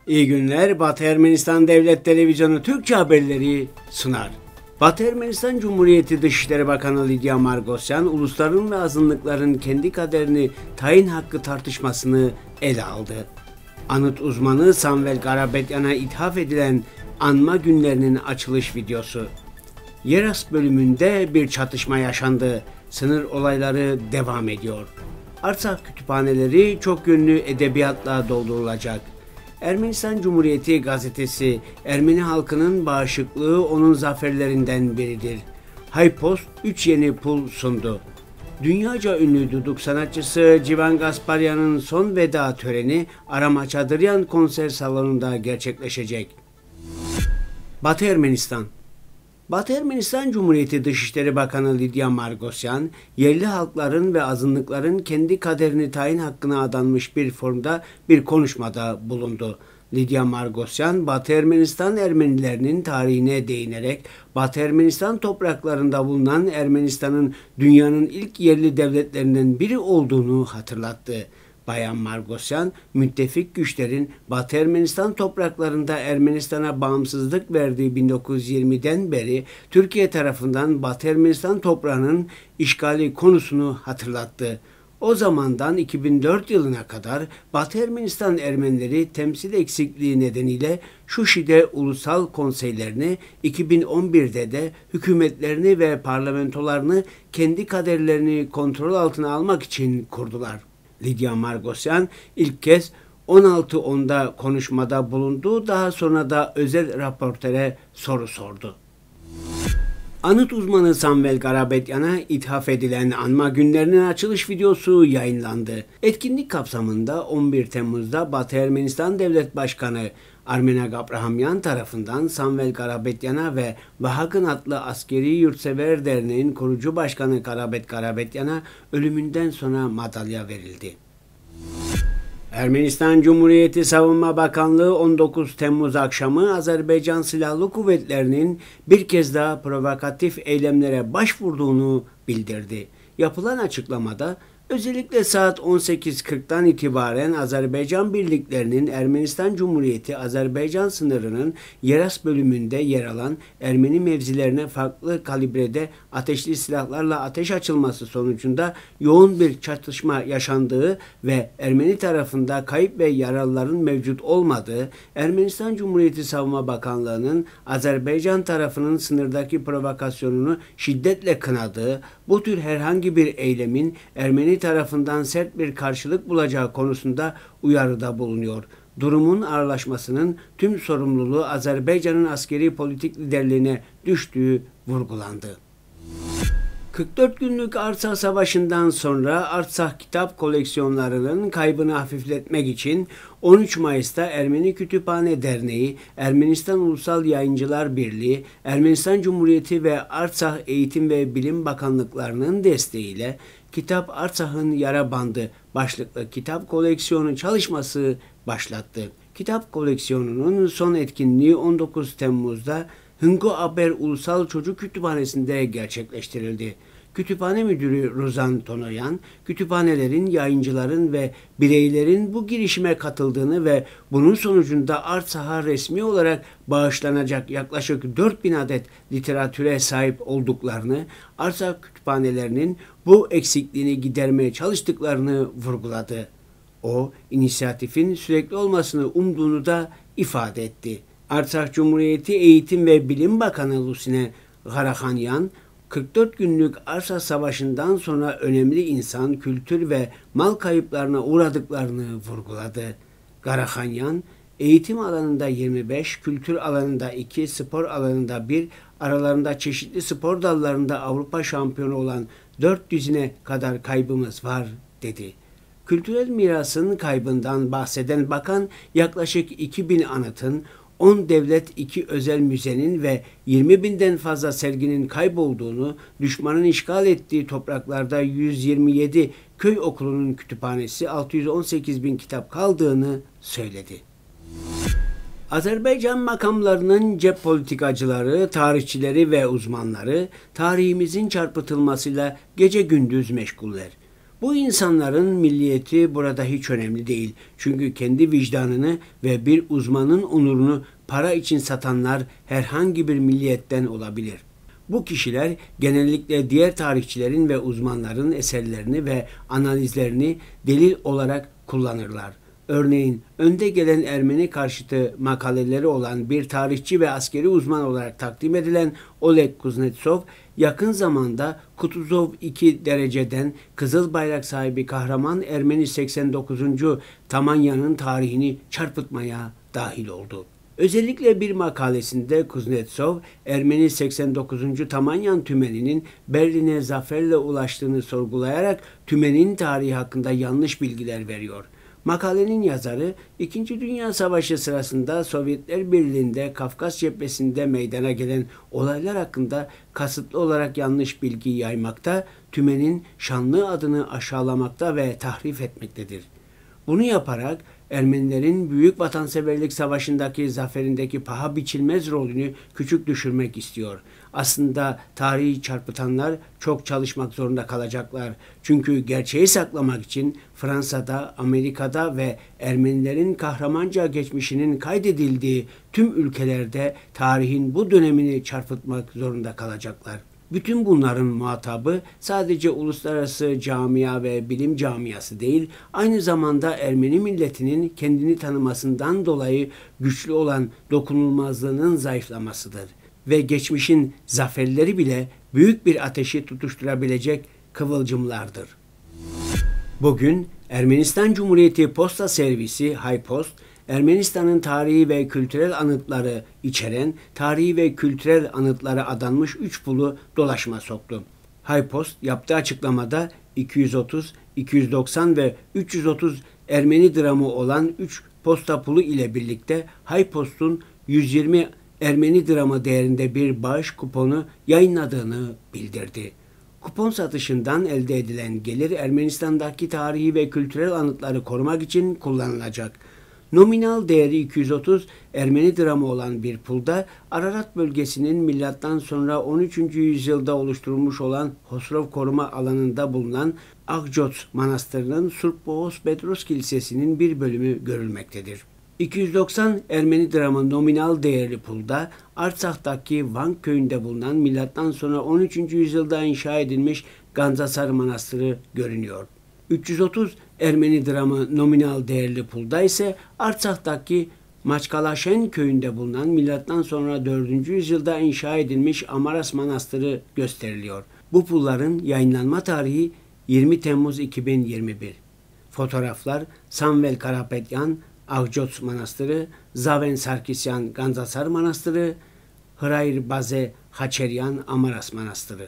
İyi günler. Batı Ermenistan Devlet Televizyonu Türkçe haberleri sunar. Batı Ermenistan Cumhuriyeti Dışişleri Bakanı Lidya Margosyan, ulusların ve azınlıkların kendi kaderini tayin hakkı tartışmasını ele aldı. Anıt uzmanı Samvel Karapetyan'a ithaf edilen anma günlerinin açılış videosu. Yeras bölümünde bir çatışma yaşandı. Sınır olayları devam ediyor. Artsakh kütüphaneleri çok yönlü edebiyatla doldurulacak. Ermenistan Cumhuriyeti gazetesi, Ermeni halkının bağışıklığı onun zaferlerinden biridir. Haypost 3 yeni pul sundu. Dünyaca ünlü duduk sanatçısı Civan Gasparyan'ın son veda töreni Arama Çadıryan konser salonunda gerçekleşecek. Batı Ermenistan Batı Ermenistan Cumhuriyeti Dışişleri Bakanı Lidya Margosyan, yerli halkların ve azınlıkların kendi kaderini tayin hakkına adanmış bir formda bir konuşmada bulundu. Lidya Margosyan, Batı Ermenistan Ermenilerinin tarihine değinerek, Batı Ermenistan topraklarında bulunan Ermenistan'ın dünyanın ilk yerli devletlerinden biri olduğunu hatırlattı. Bayan Margosyan, müttefik güçlerin Batı Ermenistan topraklarında Ermenistan'a bağımsızlık verdiği 1920'den beri Türkiye tarafından Batı Ermenistan toprağının işgali konusunu hatırlattı. O zamandan 2004 yılına kadar Batı Ermenistan Ermenileri temsil eksikliği nedeniyle Şuşi'de ulusal konseylerini, 2011'de de hükümetlerini ve parlamentolarını kendi kaderlerini kontrol altına almak için kurdular. Lidya Margosyan ilk kez 16.10'da konuşmada bulundu, daha sonra da özel raportöre soru sordu. Anıt uzmanı Samvel Karapetyan'a ithaf edilen anma günlerinin açılış videosu yayınlandı. Etkinlik kapsamında 11 Temmuz'da Batı Ermenistan Devlet Başkanı Armenag Abrahamyan tarafından Samvel Karapetyan'a ve Vahagın adlı Askeri Yurtsever Derneği'nin kurucu başkanı Karapet Karapetyan'a ölümünden sonra madalya verildi. Ermenistan Cumhuriyeti Savunma Bakanlığı 19 Temmuz akşamı Azerbaycan Silahlı Kuvvetleri'nin bir kez daha provokatif eylemlere başvurduğunu bildirdi. Yapılan açıklamada özellikle saat 18.40'dan itibaren Azerbaycan birliklerinin Ermenistan Cumhuriyeti Azerbaycan sınırının Yeras bölümünde yer alan Ermeni mevzilerine farklı kalibrede ateşli silahlarla ateş açılması sonucunda yoğun bir çatışma yaşandığı ve Ermeni tarafında kayıp ve yaralıların mevcut olmadığı, Ermenistan Cumhuriyeti Savunma Bakanlığı'nın Azerbaycan tarafının sınırdaki provokasyonunu şiddetle kınadığı, bu tür herhangi bir eylemin Ermeni tarafından sert bir karşılık bulacağı konusunda uyarıda bulunuyor. Durumun ağırlaşmasının tüm sorumluluğu Azerbaycan'ın askeri politik liderliğine düştüğü vurgulandı. 44 günlük Artsakh Savaşı'ndan sonra Artsakh kitap koleksiyonlarının kaybını hafifletmek için 13 Mayıs'ta Ermeni Kütüphane Derneği, Ermenistan Ulusal Yayıncılar Birliği, Ermenistan Cumhuriyeti ve Artsakh Eğitim ve Bilim Bakanlıklarının desteğiyle Kitap Artsakh'ın Yara Bandı başlıklı kitap koleksiyonu çalışması başlattı. Kitap koleksiyonunun son etkinliği 19 Temmuz'da Hıngo Aber Ulusal Çocuk Kütüphanesi'nde gerçekleştirildi. Kütüphane Müdürü Ruzan Tonoyan, kütüphanelerin, yayıncıların ve bireylerin bu girişime katıldığını ve bunun sonucunda Artsakh'a resmi olarak bağışlanacak yaklaşık 4000 adet literatüre sahip olduklarını, Artsakh kütüphanelerinin bu eksikliğini gidermeye çalıştıklarını vurguladı. O, inisiyatifin sürekli olmasını umduğunu da ifade etti. Artsakh Cumhuriyeti Eğitim ve Bilim Bakanı Lusine Garakhanyan, 44 günlük Artsakh Savaşı'ndan sonra önemli insan, kültür ve mal kayıplarına uğradıklarını vurguladı. Garakhanyan, eğitim alanında 25, kültür alanında 2, spor alanında 1, aralarında çeşitli spor dallarında Avrupa şampiyonu olan 400'üne kadar kaybımız var, dedi. Kültürel mirasın kaybından bahseden bakan yaklaşık 2000 anıtın, 10 devlet, 2 özel müzenin ve 20.000'den fazla serginin kaybolduğunu, düşmanın işgal ettiği topraklarda 127 köy okulunun kütüphanesi 618.000 kitap kaldığını söyledi. Azerbaycan makamlarının cep politikacıları, tarihçileri ve uzmanları tarihimizin çarpıtılmasıyla gece gündüz meşguller. Bu insanların milliyeti burada hiç önemli değil. Çünkü kendi vicdanını ve bir uzmanın onurunu para için satanlar herhangi bir milliyetten olabilir. Bu kişiler genellikle diğer tarihçilerin ve uzmanların eserlerini ve analizlerini delil olarak kullanırlar. Örneğin önde gelen Ermeni karşıtı makaleleri olan bir tarihçi ve askeri uzman olarak takdim edilen Oleg Kuznetsov, yakın zamanda Kutuzov II dereceden Kızıl Bayrak sahibi kahraman Ermeni 89. Tamanya'nın tarihini çarpıtmaya dahil oldu. Özellikle bir makalesinde Kuznetsov, Ermeni 89. Tamanyan tümeninin Berlin'e zaferle ulaştığını sorgulayarak tümenin tarihi hakkında yanlış bilgiler veriyor. Makalenin yazarı, İkinci Dünya Savaşı sırasında Sovyetler Birliği'nde Kafkas cephesinde meydana gelen olaylar hakkında kasıtlı olarak yanlış bilgi yaymakta, tümenin şanlı adını aşağılamakta ve tahrif etmektedir. Bunu yaparak Ermenilerin Büyük Vatanseverlik Savaşı'ndaki zaferindeki paha biçilmez rolünü küçük düşürmek istiyor. Aslında tarihi çarpıtanlar çok çalışmak zorunda kalacaklar. Çünkü gerçeği saklamak için Fransa'da, Amerika'da ve Ermenilerin kahramanca geçmişinin kaydedildiği tüm ülkelerde tarihin bu dönemini çarpıtmak zorunda kalacaklar. Bütün bunların muhatabı sadece uluslararası camia ve bilim camiası değil, aynı zamanda Ermeni milletinin kendini tanımasından dolayı güçlü olan dokunulmazlığının zayıflamasıdır. Ve geçmişin zaferleri bile büyük bir ateşi tutuşturabilecek kıvılcımlardır. Bugün Ermenistan Cumhuriyeti Posta Servisi Haypost, Ermenistan'ın tarihi ve kültürel anıtları içeren tarihi ve kültürel anıtlara adanmış 3 pulu dolaşıma soktu. Haypost yaptığı açıklamada 230, 290 ve 330 Ermeni dramı olan 3 posta pulu ile birlikte Haypost'un 120 Ermeni dramı değerinde bir bağış kuponu yayınladığını bildirdi. Kupon satışından elde edilen gelir Ermenistan'daki tarihi ve kültürel anıtları korumak için kullanılacak. Nominal değeri 230 Ermeni dramı olan bir pulda Ararat bölgesinin milattan sonra 13. yüzyılda oluşturulmuş olan Hosrov koruma alanında bulunan Akjots Manastırı'nın Surp Boğos Petros Kilisesi'nin bir bölümü görülmektedir. 290 Ermeni dramı nominal değerli pulda Artsak'taki Van köyünde bulunan milattan sonra 13. yüzyılda inşa edilmiş Ganzasar Manastırı görünüyor. 330 Ermeni dramı nominal değerli pulda ise Artsak'taki Maçkalaşen köyünde bulunan milattan sonra 4. yüzyılda inşa edilmiş Amaras Manastırı gösteriliyor. Bu pulların yayınlanma tarihi 20 Temmuz 2021. Fotoğraflar Samvel Karapetyan, Akjots Manastırı, Zaven Sarkisyan Ganzasar Manastırı, Hrayr Baze Haçeryan Amaras Manastırı.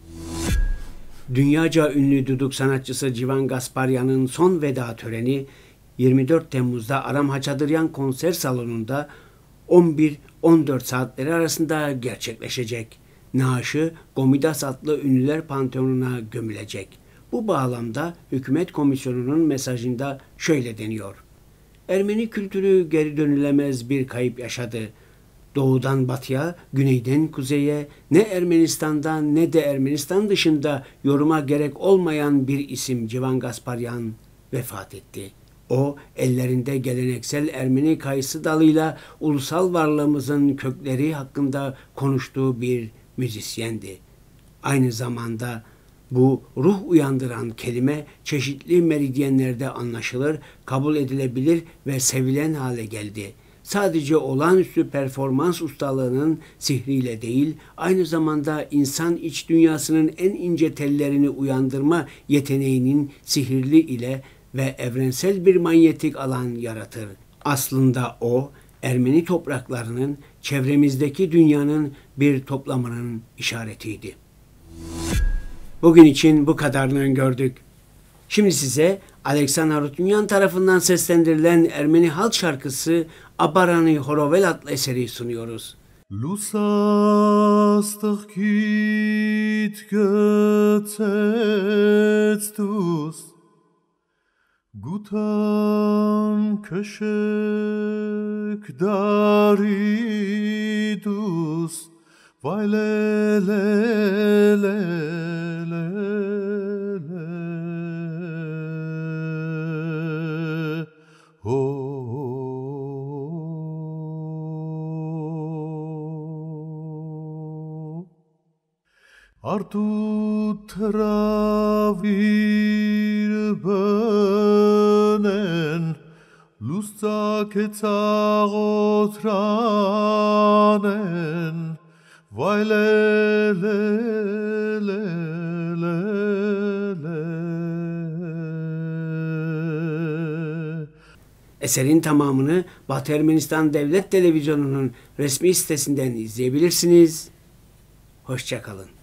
Dünyaca ünlü duduk sanatçısı Civan Gasparyan'ın son veda töreni 24 Temmuz'da Aram Haçadıryan konser salonunda 11-14 saatleri arasında gerçekleşecek. Naaşı Gomidas adlı ünlüler panteonuna gömülecek. Bu bağlamda hükümet komisyonunun mesajında şöyle deniyor. Ermeni kültürü geri dönülemez bir kayıp yaşadı. Doğudan batıya, güneyden kuzeye, ne Ermenistan'dan ne de Ermenistan dışında yoruma gerek olmayan bir isim Civan Gasparyan vefat etti. O, ellerinde geleneksel Ermeni kayısı dalıyla ulusal varlığımızın kökleri hakkında konuştuğu bir müzisyendi. Aynı zamanda bu ruh uyandıran kelime çeşitli meridyenlerde anlaşılır, kabul edilebilir ve sevilen hale geldi. Sadece olağanüstü performans ustalığının sihriyle değil, aynı zamanda insan iç dünyasının en ince tellerini uyandırma yeteneğinin sihirli ile ve evrensel bir manyetik alan yaratır. Aslında o, Ermeni topraklarının çevremizdeki dünyanın bir toplamının işaretiydi. Bugün için bu kadarını gördük. Şimdi size Alexander Harutyunyan tarafından seslendirilen Ermeni halk şarkısı Abarani Horovel adlı eseri sunuyoruz. Լուսաստղքիդ գցեց դուս գուտան քշեք դարի դուս վայլելելելելելե Artu travir benen Lustzak etzagotranen Vay le le le le le. Eserin tamamını Batı Ermenistan Devlet Televizyonu'nun resmi sitesinden izleyebilirsiniz. Hoşça kalın.